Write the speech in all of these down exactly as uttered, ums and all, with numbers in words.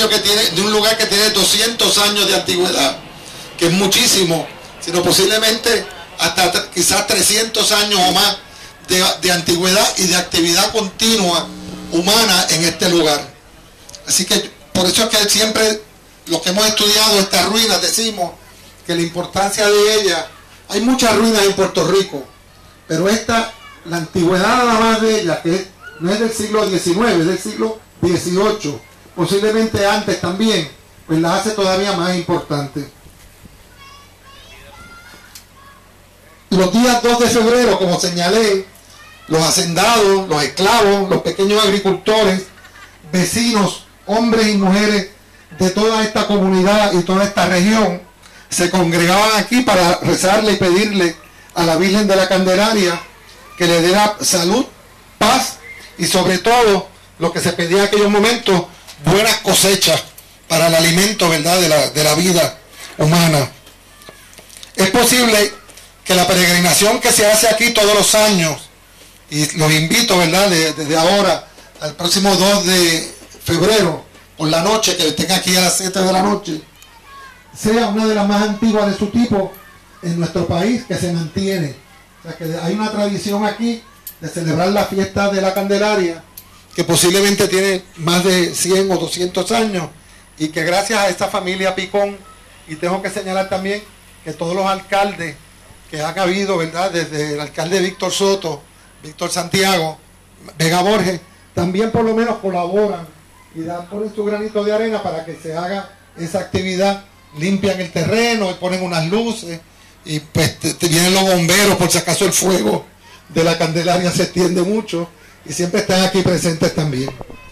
año que tiene, de un lugar que tiene doscientos años de antigüedad, que es muchísimo, sino posiblemente hasta quizás trescientos años o más de, de antigüedad y de actividad continua humana en este lugar. Así que por eso es que siempre los que hemos estudiado estas ruinas decimos que la importancia de ellas, hay muchas ruinas en Puerto Rico, pero esta, la antigüedad nada más de ella, que no es del siglo diecinueve, es del siglo dieciocho, posiblemente antes también, pues la hace todavía más importante. Los días dos de febrero, como señalé, los hacendados, los esclavos, los pequeños agricultores, vecinos, hombres y mujeres de toda esta comunidad y toda esta región se congregaban aquí para rezarle y pedirle a la Virgen de la Candelaria que le diera salud, paz y sobre todo lo que se pedía en aquellos momentos, buenas cosechas para el alimento, ¿verdad?, de la, de la vida humana. Es posible que la peregrinación que se hace aquí todos los años, y los invito, ¿verdad?, desde, desde ahora al próximo dos de febrero, por la noche, que estén aquí a las siete de la noche, sea una de las más antiguas de su tipo en nuestro país, que se mantiene. O sea, que hay una tradición aquí de celebrar la fiesta de la Candelaria, que posiblemente tiene más de cien o doscientos años, y que gracias a esta familia Picón, y tengo que señalar también que todos los alcaldes que han habido, ¿verdad?, desde el alcalde Víctor Soto, Víctor Santiago, Vega Borges, también por lo menos colaboran y dan, ponen su granito de arena para que se haga esa actividad, limpian el terreno y ponen unas luces, y pues te, te vienen los bomberos por si acaso el fuego de la Candelaria se extiende mucho, y siempre están aquí presentes también.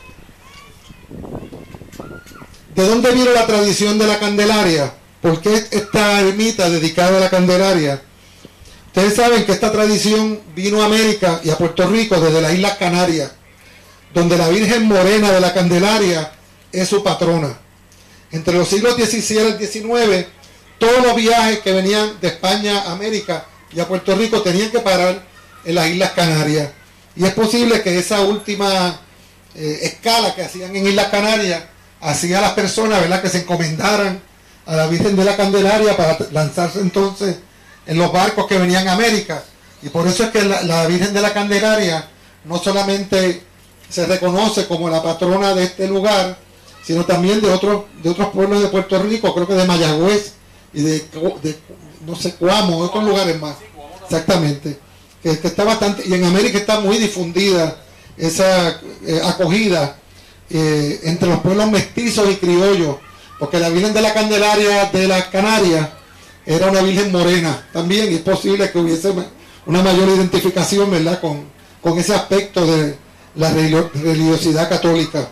¿De dónde vino la tradición de la Candelaria? ¿Por qué esta ermita dedicada a la Candelaria? Ustedes saben que esta tradición vino a América y a Puerto Rico desde las Islas Canarias, donde la Virgen Morena de la Candelaria es su patrona. Entre los siglos diecisiete y diecinueve, todos los viajes que venían de España a América y a Puerto Rico tenían que parar en las Islas Canarias. Y es posible que esa última eh, escala que hacían en Islas Canarias hacía a las personas, ¿verdad?, que se encomendaran a la Virgen de la Candelaria para lanzarse entonces en los barcos que venían a América. Y por eso es que la, la Virgen de la Candelaria no solamente se reconoce como la patrona de este lugar, sino también de otros de otros pueblos de Puerto Rico, creo que de Mayagüez y de, de no sé, Cuamo, otros lugares más. Exactamente. Que, que está bastante, y en América está muy difundida esa eh, acogida eh, entre los pueblos mestizos y criollos, porque la Virgen de la Candelaria de las Canarias era una Virgen morena también, y es posible que hubiese una mayor identificación, ¿verdad?, con, con ese aspecto de la religiosidad católica.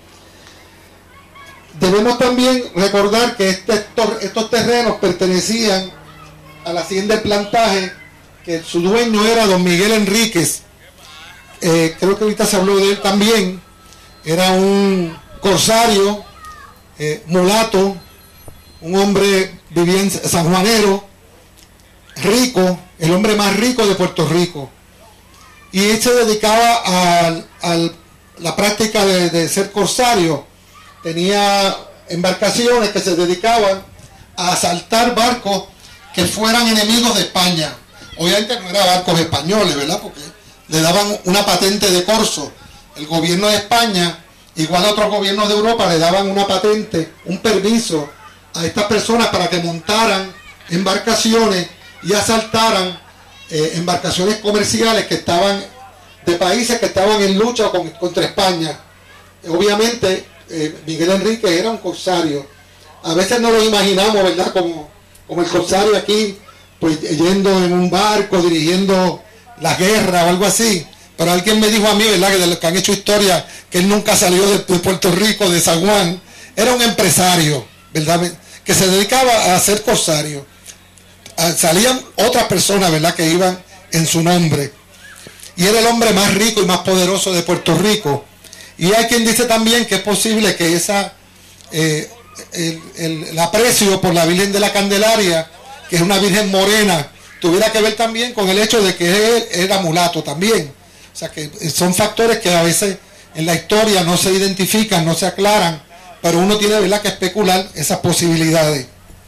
Debemos también recordar que este, estos, estos terrenos pertenecían a la hacienda del Plantaje, que su dueño era don Miguel Enríquez. Eh, creo que ahorita se habló de él también. Era un corsario, eh, mulato, un hombre, vivía en sanjuanero, rico, el hombre más rico de Puerto Rico. Y él se dedicaba a, a la práctica de, de ser corsario. Tenía embarcaciones que se dedicaban a asaltar barcos que fueran enemigos de España. Obviamente no eran barcos españoles, ¿verdad?, porque le daban una patente de corso. El gobierno de España, igual a otros gobiernos de Europa, le daban una patente, un permiso a estas personas para que montaran embarcaciones y asaltaran eh, embarcaciones comerciales que estaban de países que estaban en lucha con, contra España. Obviamente eh, Miguel Enrique era un corsario. A veces no lo imaginamos, ¿verdad?, como, como el corsario aquí, pues yendo en un barco, dirigiendo la guerra o algo así. Pero alguien me dijo a mí, ¿verdad?, que de los que han hecho historia, que él nunca salió de, de Puerto Rico, de San Juan. Era un empresario, ¿verdad?, que se dedicaba a ser corsario. Salían otras personas, ¿verdad?, que iban en su nombre. Y era el hombre más rico y más poderoso de Puerto Rico. Y hay quien dice también que es posible que esa eh, el, el, el aprecio por la Virgen de la Candelaria, que es una Virgen morena, tuviera que ver también con el hecho de que él era mulato también. O sea que son factores que a veces en la historia no se identifican, no se aclaran, pero uno tiene, ¿verdad?, que especular esas posibilidades.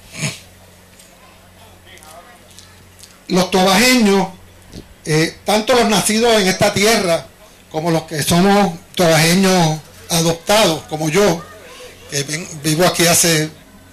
Los tobajeños, eh, tanto los nacidos en esta tierra como los que somos tobajeños adoptados, como yo, que ven, vivo aquí hace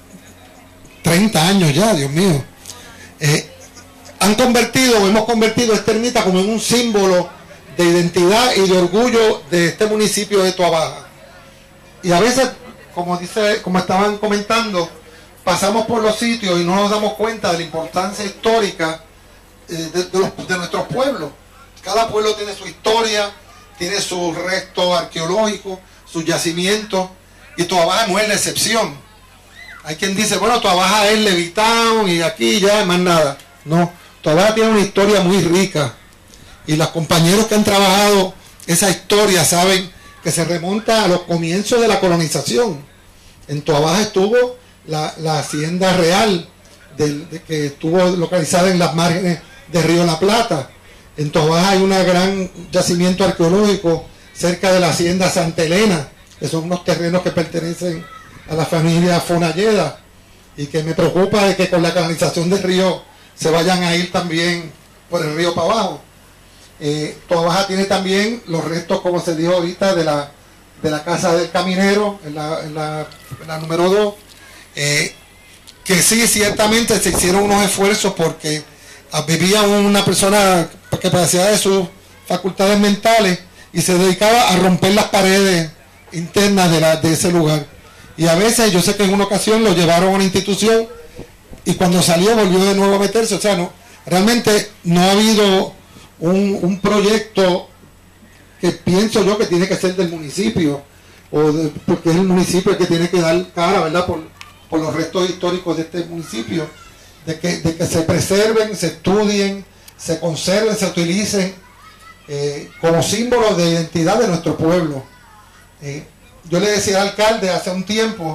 treinta años ya, Dios mío, eh, han convertido, o hemos convertido esta ermita como en un símbolo de identidad y de orgullo de este municipio de Toa Baja. Y a veces, como dice, como estaban comentando, pasamos por los sitios y no nos damos cuenta de la importancia histórica eh, de, de, los, de nuestros pueblos. Cada pueblo tiene su historia, tiene sus restos arqueológicos, sus yacimientos, y Toa Baja no es la excepción. Hay quien dice, bueno, Toa Baja es Levitown y aquí ya más nada. No, Toa Baja tiene una historia muy rica, y los compañeros que han trabajado esa historia saben que se remonta a los comienzos de la colonización. En Toa Baja estuvo la, la hacienda real del, de, que estuvo localizada en las márgenes del río La Plata. En Toa Baja hay un gran yacimiento arqueológico cerca de la hacienda Santa Elena, que son unos terrenos que pertenecen a la familia Fonalleda, y que me preocupa de que con la canalización del río se vayan a ir también por el río para abajo. Eh, Toa Baja tiene también los restos, como se dijo ahorita, de la, de la casa del caminero, en la, en la, en la número dos, eh, que sí, ciertamente se hicieron unos esfuerzos porque vivía una persona que padecía de sus facultades mentales y se dedicaba a romper las paredes internas de, la, de ese lugar. Y a veces, yo sé que en una ocasión lo llevaron a una institución y cuando salió volvió de nuevo a meterse. O sea, no, realmente no ha habido un, un proyecto que pienso yo que tiene que ser del municipio, o de, porque es el municipio el que tiene que dar cara, ¿verdad?, por, por los restos históricos de este municipio, de que, de que se preserven, se estudien, se conserven, se utilicen eh, como símbolos de identidad de nuestro pueblo. Eh, yo le decía al alcalde hace un tiempo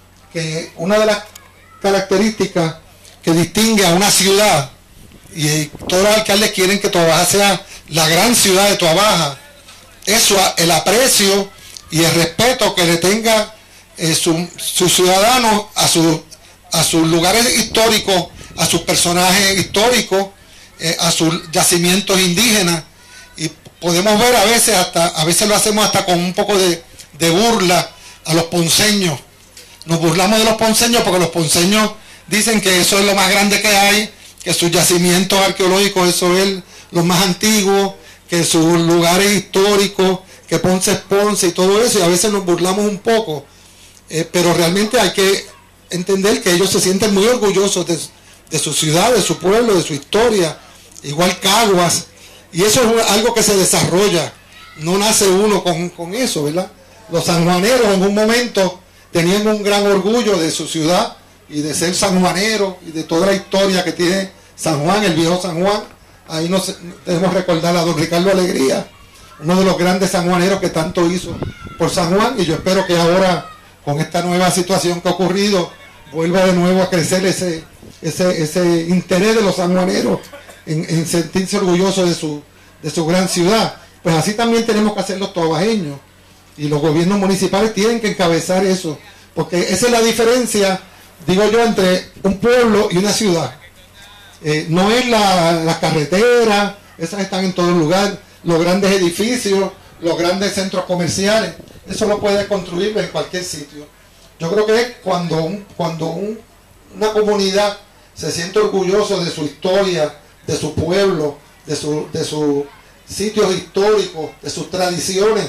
que una de las características que distingue a una ciudad, y eh, todos los alcaldes quieren que Toa Baja sea la gran ciudad de Toa Baja, es su, el aprecio y el respeto que le tenga eh, sus su ciudadanos a, su, a sus lugares históricos, a sus personajes históricos, eh, a sus yacimientos indígenas. Y podemos ver a veces, hasta a veces lo hacemos hasta con un poco de, de burla a los ponceños. Nos burlamos de los ponceños porque los ponceños dicen que eso es lo más grande que hay, que sus yacimientos arqueológicos, eso es lo más antiguo, que sus lugares históricos, que Ponce es Ponce y todo eso, y a veces nos burlamos un poco, eh, pero realmente hay que entender que ellos se sienten muy orgullosos de, de su ciudad, de su pueblo, de su historia, igual Caguas, y eso es algo que se desarrolla, no nace uno con, con eso, ¿verdad? Los sanjuaneros en un momento tenían un gran orgullo de su ciudad y de ser sanjuaneros y de toda la historia que tiene San Juan, el viejo San Juan. Ahí nos debemos recordar a don Ricardo Alegría, uno de los grandes sanjuaneros que tanto hizo por San Juan, y yo espero que ahora, con esta nueva situación que ha ocurrido, vuelva de nuevo a crecer ese, ese, ese interés de los sanjuaneros en, en sentirse orgullosos de su, de su gran ciudad. Pues así también tenemos que hacer los tobajeños, y los gobiernos municipales tienen que encabezar eso, porque esa es la diferencia, digo yo, entre un pueblo y una ciudad. Eh, no es la, la carretera, esas están en todo lugar, los grandes edificios, los grandes centros comerciales, eso lo puede construir en cualquier sitio. Yo creo que es cuando, un, cuando un, una comunidad se siente orgulloso de su historia, de su pueblo, de, su, de sus sitios históricos, de sus tradiciones.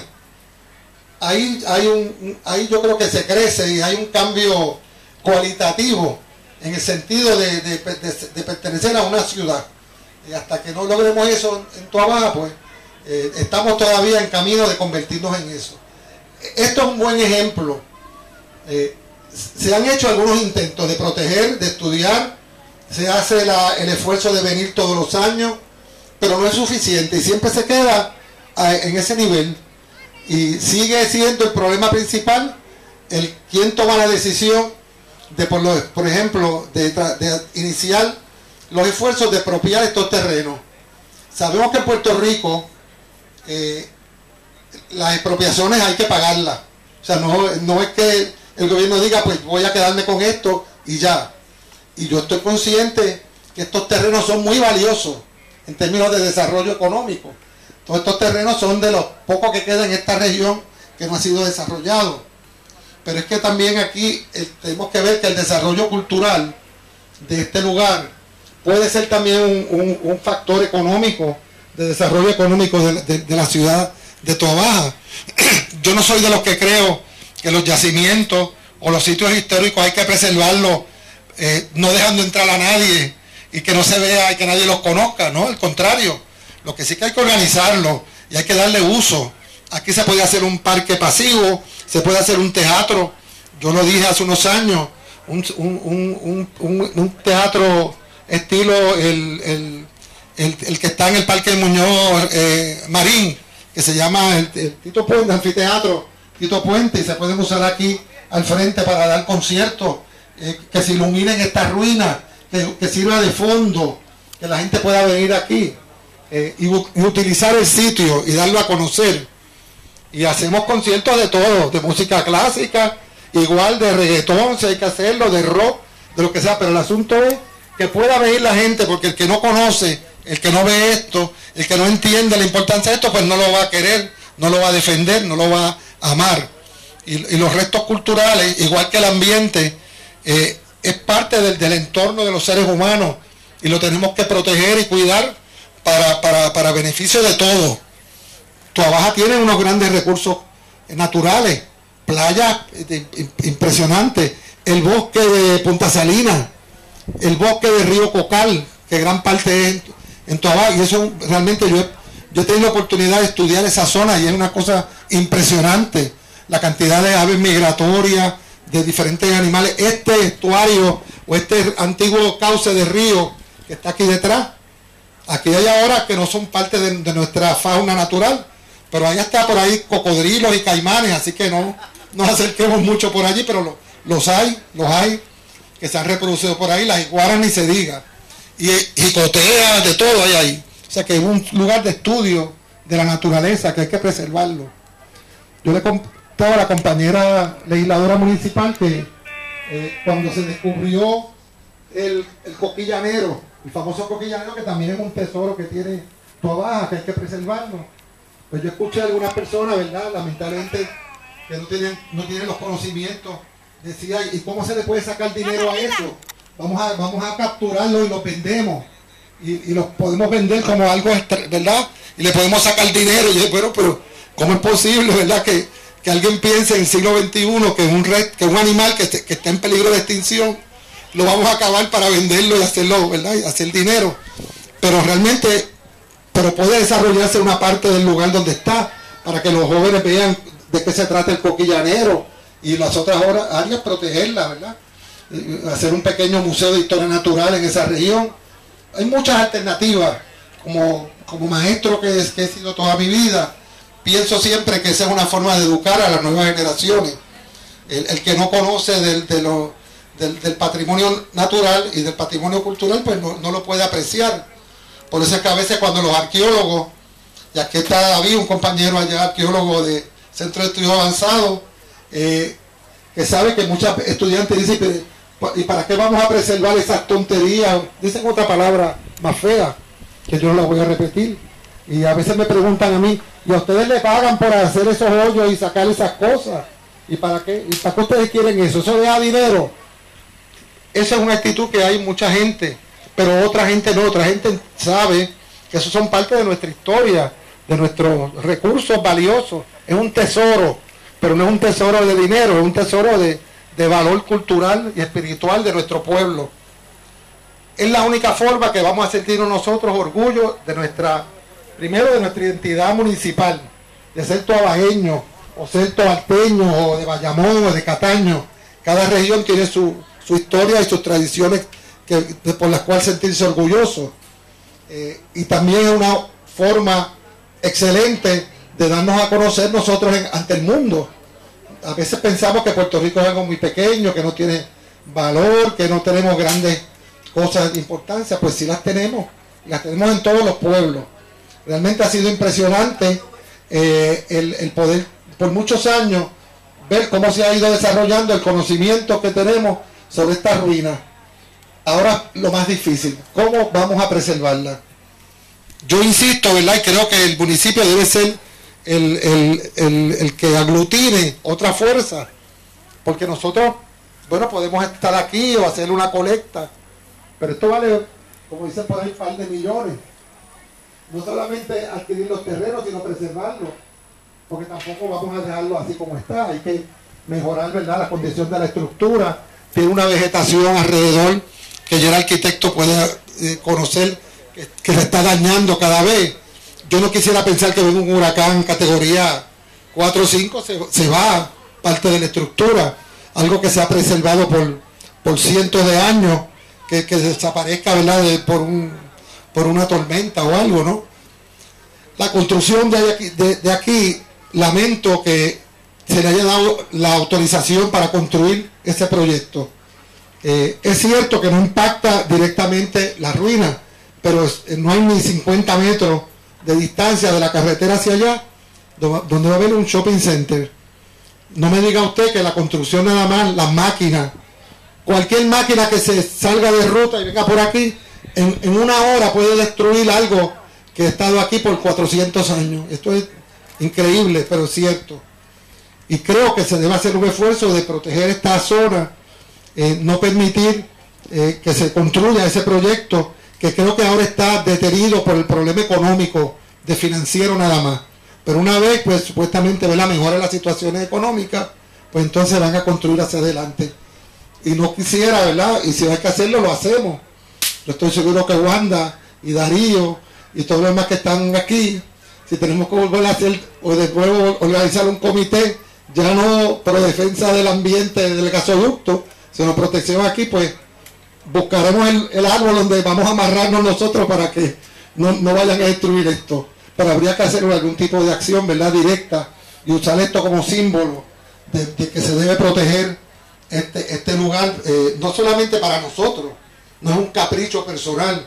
Ahí, hay un, ahí yo creo que se crece y hay un cambio cualitativo en el sentido de, de, de, de pertenecer a una ciudad. Y hasta que no logremos eso en Toa Baja, pues eh, estamos todavía en camino de convertirnos en eso. Esto es un buen ejemplo. Eh, se han hecho algunos intentos de proteger, de estudiar, se hace la, el esfuerzo de venir todos los años, pero no es suficiente y siempre se queda a, en ese nivel. Y sigue siendo el problema principal el quién toma la decisión de, por, lo, por ejemplo, de, de iniciar los esfuerzos de expropiar estos terrenos. Sabemos que en Puerto Rico eh, las expropiaciones hay que pagarlas. O sea, no, no es que el gobierno diga, pues voy a quedarme con esto y ya. Y yo estoy consciente que estos terrenos son muy valiosos en términos de desarrollo económico. Todos estos terrenos son de los pocos que quedan en esta región que no ha sido desarrollado. Pero es que también aquí eh, tenemos que ver que el desarrollo cultural de este lugar puede ser también un, un, un factor económico, de desarrollo económico de, de, de la ciudad de Toabaja. Yo no soy de los que creo que los yacimientos o los sitios históricos hay que preservarlos eh, no dejando entrar a nadie y que no se vea y que nadie los conozca, no, al contrario, lo que sí que hay que organizarlo y hay que darle uso. Aquí se puede hacer un parque pasivo, se puede hacer un teatro, yo lo dije hace unos años, un, un, un, un, un teatro estilo el, el, el, el que está en el Parque Muñoz eh, Marín, que se llama el, el Tito Puente, Anfiteatro Tito Puente, y se pueden usar aquí al frente para dar conciertos, eh, que se iluminen estas ruinas, que, que sirva de fondo, que la gente pueda venir aquí eh, y, y utilizar el sitio y darlo a conocer. Y hacemos conciertos de todo, de música clásica, igual de reggaetón, si hay que hacerlo, de rock, de lo que sea, pero el asunto es que pueda venir la gente, porque el que no conoce, el que no ve esto, el que no entiende la importancia de esto, pues no lo va a querer, no lo va a defender, no lo va a amar. Y, y los restos culturales, igual que el ambiente, eh, es parte del, del entorno de los seres humanos y lo tenemos que proteger y cuidar para, para, para beneficio de todos. Toabaja tiene unos grandes recursos naturales, playas impresionantes, el bosque de Punta Salinas, el bosque de Río Cocal, que gran parte es en Toabaja, y eso realmente yo, yo he tenido la oportunidad de estudiar esa zona y es una cosa impresionante, la cantidad de aves migratorias, de diferentes animales. Este estuario o este antiguo cauce de río que está aquí detrás, aquí hay ahora que no son parte de, de nuestra fauna natural, pero allá está por ahí cocodrilos y caimanes, así que no nos acerquemos mucho por allí, pero lo, los hay, los hay, que se han reproducido por ahí, las iguanas ni se diga, y jicoteas, de todo hay ahí. O sea que es un lugar de estudio de la naturaleza que hay que preservarlo. Yo le contaba a la compañera legisladora municipal que eh, cuando se descubrió el, el coquillanero, el famoso coquillanero, que también es un tesoro que tiene Toabaja, que hay que preservarlo, pues yo escuché a algunas personas, ¿verdad?, lamentablemente, que no tienen, no tienen los conocimientos, decía, ¿y cómo se le puede sacar dinero a eso? Vamos a, vamos a capturarlo y lo vendemos, y, y los podemos vender como algo, ¿verdad?, y le podemos sacar dinero. Y yo, bueno, pero ¿cómo es posible, verdad, que, que alguien piense en el siglo veintiuno que un, red, que un animal que, que está en peligro de extinción, lo vamos a acabar para venderlo y hacerlo, ¿verdad?, y hacer dinero? Pero realmente, pero puede desarrollarse una parte del lugar donde está, para que los jóvenes vean de qué se trata el coquillanero, y las otras áreas protegerla, ¿verdad? Hacer un pequeño museo de historia natural en esa región. Hay muchas alternativas. Como, como maestro que, es, que he sido toda mi vida, pienso siempre que esa es una forma de educar a las nuevas generaciones. El, el que no conoce del, de lo, del, del patrimonio natural y del patrimonio cultural, pues no, no lo puede apreciar. Por eso es que a veces cuando los arqueólogos, y aquí está David, un compañero allá, arqueólogo de Centro de Estudios Avanzados, eh, que sabe que muchos estudiantes dicen, ¿y para qué vamos a preservar esas tonterías? Dicen otra palabra más fea, que yo no la voy a repetir. Y a veces me preguntan a mí, ¿y a ustedes le pagan por hacer esos hoyos y sacar esas cosas? ¿Y para qué? ¿Y para qué ustedes quieren eso? ¿Eso le da dinero? Esa es una actitud que hay mucha gente, pero otra gente no, otra gente sabe que esos son parte de nuestra historia, de nuestros recursos valiosos. Es un tesoro, pero no es un tesoro de dinero, es un tesoro de, de valor cultural y espiritual de nuestro pueblo. Es la única forma que vamos a sentirnos nosotros orgullo de nuestra, primero de nuestra identidad municipal, de ser toabajeño, o ser toalteño, o de Bayamón, o de Cataño. Cada región tiene su, su historia y sus tradiciones que, por las cuales sentirse orgulloso. Eh, y también es una forma excelente de darnos a conocer nosotros en, ante el mundo. A veces pensamos que Puerto Rico es algo muy pequeño, que no tiene valor, que no tenemos grandes cosas de importancia. Pues sí las tenemos, las tenemos en todos los pueblos. Realmente ha sido impresionante eh, el, el poder, por muchos años, ver cómo se ha ido desarrollando el conocimiento que tenemos sobre esta ruina. Ahora lo más difícil, ¿cómo vamos a preservarla? Yo insisto, ¿verdad? Y creo que el municipio debe ser el, el, el, el que aglutine otra fuerza, porque nosotros, bueno, podemos estar aquí o hacer una colecta, pero esto vale, como dicen por ahí, un par de millones. No solamente adquirir los terrenos, sino preservarlos, porque tampoco vamos a dejarlo así como está. Hay que mejorar, ¿verdad?, la condición de la estructura. Tiene una vegetación alrededor que ya el arquitecto puede eh, conocer que, que se está dañando cada vez. Yo no quisiera pensar que venga un huracán categoría cuatro o cinco, se, se va parte de la estructura, algo que se ha preservado por, por cientos de años, que, que desaparezca, ¿verdad?, de, por un... por una tormenta o algo, ¿no? La construcción de aquí, de, de aquí, lamento que se le haya dado la autorización para construir ese proyecto. Eh, es cierto que no impacta directamente la ruina, pero es, no hay ni cincuenta metros de distancia de la carretera hacia allá, donde va a haber un shopping center. No me diga usted que la construcción nada más, las máquinas, cualquier máquina que se salga de ruta y venga por aquí, En, en una hora puede destruir algo que ha estado aquí por cuatrocientos años. Esto es increíble, pero cierto. Y creo que se debe hacer un esfuerzo de proteger esta zona, eh, no permitir eh, que se construya ese proyecto, que creo que ahora está deterido por el problema económico, de financiero nada más. Pero una vez, pues supuestamente, ¿verdad?, mejora las situaciones económicas, pues entonces van a construir hacia adelante. Y no quisiera, ¿verdad?, y si hay que hacerlo, lo hacemos. Yo estoy seguro que Wanda y Darío y todos los demás que están aquí, si tenemos que volver a hacer o de nuevo organizar un comité, ya no por defensa del ambiente del gasoducto, sino protección aquí, pues buscaremos el, el árbol donde vamos a amarrarnos nosotros para que no, no vayan a destruir esto. Pero habría que hacer algún tipo de acción, ¿verdad?, directa, y usar esto como símbolo de, de que se debe proteger este, este lugar, eh, no solamente para nosotros, no es un capricho personal,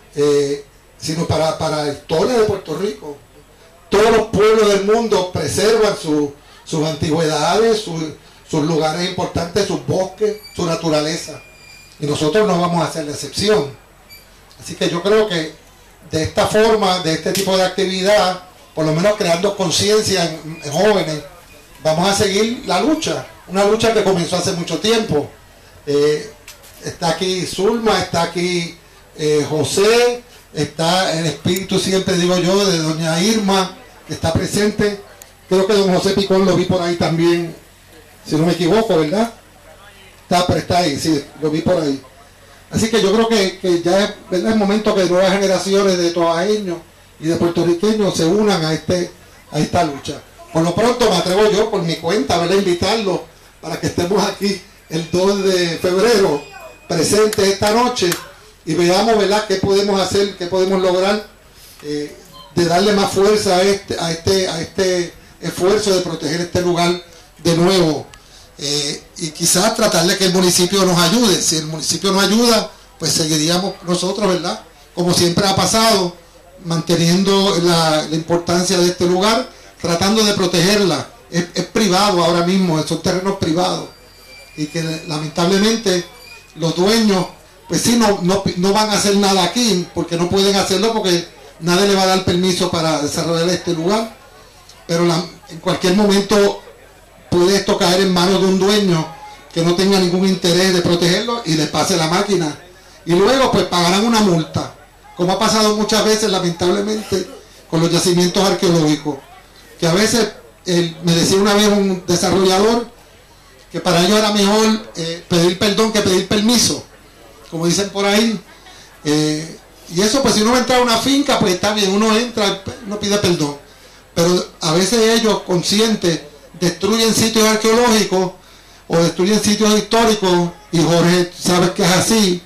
eh, sino para, para la historia de Puerto Rico. Todos los pueblos del mundo preservan su, sus antigüedades, su, sus lugares importantes, sus bosques, su naturaleza. Y nosotros no vamos a hacer la excepción. Así que yo creo que de esta forma, de este tipo de actividad, por lo menos creando conciencia en, en jóvenes, vamos a seguir la lucha. Una lucha que comenzó hace mucho tiempo. Eh, Está aquí Zulma, está aquí eh, José, está el espíritu, siempre digo yo, de doña Irma, que está presente. Creo que don José Picón lo vi por ahí también, si no me equivoco, ¿verdad? Está, pero está ahí, sí, lo vi por ahí. Así que yo creo que, que ya es, ¿verdad?, el momento que nuevas generaciones de tobaeños y de puertorriqueños se unan a, este, a esta lucha. Por lo pronto me atrevo yo, por mi cuenta, ¿verdad?, invitarlos para que estemos aquí el dos de febrero, presente esta noche, y veamos, ¿verdad?, qué podemos hacer, qué podemos lograr, eh, de darle más fuerza a este, a este, a este esfuerzo de proteger este lugar de nuevo, eh, y quizás tratar de que el municipio nos ayude. Si el municipio nos ayuda, pues seguiríamos nosotros, ¿verdad?, como siempre ha pasado, manteniendo la, la importancia de este lugar, tratando de protegerla. Es, es privado ahora mismo, son terrenos privados, y que lamentablemente los dueños, pues sí, no, no, no van a hacer nada aquí, porque no pueden hacerlo, porque nadie le va a dar permiso para desarrollar este lugar. Pero la, en cualquier momento puede esto caer en manos de un dueño que no tenga ningún interés de protegerlo y le pase la máquina. Y luego pues pagarán una multa, como ha pasado muchas veces, lamentablemente, con los yacimientos arqueológicos. Que a veces, el, me decía una vez un desarrollador, que para ellos era mejor eh, pedir perdón que pedir permiso, como dicen por ahí. Eh, y eso, pues si uno va a entrar a una finca, pues está bien, uno entra, no pide perdón. Pero a veces ellos, conscientes, destruyen sitios arqueológicos o destruyen sitios históricos, y Jorge sabe que es así.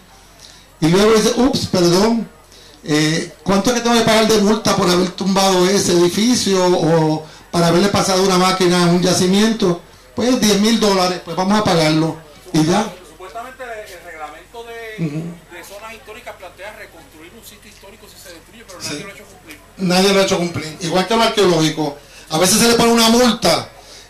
Y luego dice, ups, perdón, eh, ¿cuánto es que tengo que pagar de multa por haber tumbado ese edificio o para haberle pasado una máquina a un yacimiento? Pues diez mil dólares, pues vamos a pagarlo. Y ya. Supuestamente el reglamento de, uh-huh. de zonas históricas plantea reconstruir un sitio histórico si se destruye, pero nadie sí. lo ha hecho cumplir. Nadie lo ha hecho cumplir. Igual que lo arqueológico. A veces se le pone una multa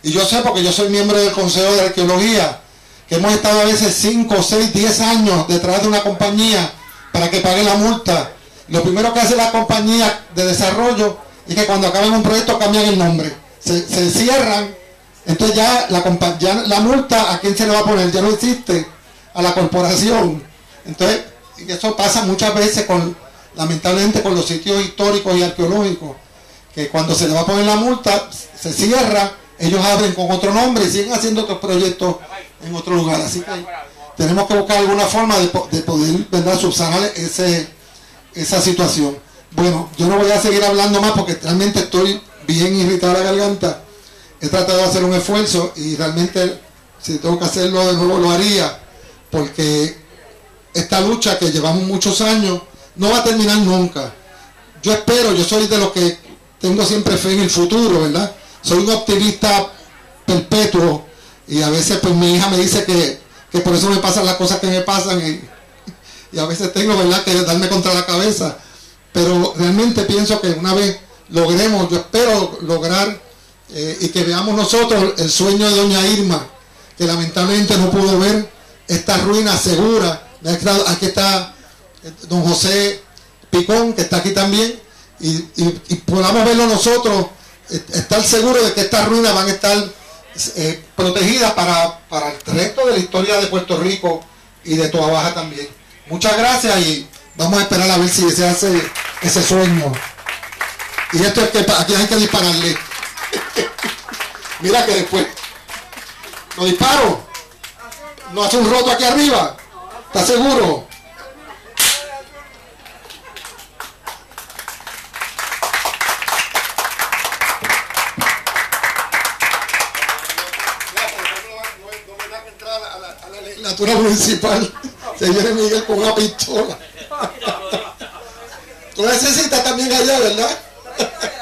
Y yo sé, porque yo soy miembro del Consejo de Arqueología, que hemos estado a veces cinco, seis, diez años detrás de una compañía para que pague la multa. Lo primero que hace la compañía de desarrollo es que cuando acaban un proyecto cambian el nombre. Se, se cierran, entonces ya la, ya la multa, ¿a quién se le va a poner? Ya no existe, a la corporación. Entonces, eso pasa muchas veces, con lamentablemente, con los sitios históricos y arqueológicos, que cuando se le va a poner la multa, se cierra, ellos abren con otro nombre y siguen haciendo otros proyectos en otro lugar. Así que tenemos que buscar alguna forma de, de poder, ¿verdad?, subsanar ese, esa situación. Bueno, yo no voy a seguir hablando más porque realmente estoy bien irritado a la garganta. He tratado de hacer un esfuerzo y realmente, si tengo que hacerlo de nuevo, lo haría, porque esta lucha que llevamos muchos años no va a terminar nunca. Yo espero, yo soy de los que tengo siempre fe en el futuro, ¿verdad? Soy un optimista perpetuo y a veces pues mi hija me dice que, que por eso me pasan las cosas que me pasan y, y a veces tengo, ¿verdad?, que darme contra la cabeza, pero realmente pienso que una vez logremos, yo espero lograr eh, y que veamos nosotros el sueño de doña Irma, que lamentablemente no pudo ver esta ruina segura. Aquí está don José Picón, que está aquí también, y, y, y podamos verlo nosotros, estar seguros de que estas ruinas van a estar eh, protegidas para, para el resto de la historia de Puerto Rico y de Toa Baja también. Muchas gracias y vamos a esperar a ver si se hace ese sueño. Y esto es que aquí hay que dispararle. Mira que después lo disparo, no hace un roto aquí arriba. ¿Estás seguro? Legislatura municipal, se viene Miguel con una pistola. Tú necesitas también allá, ¿verdad?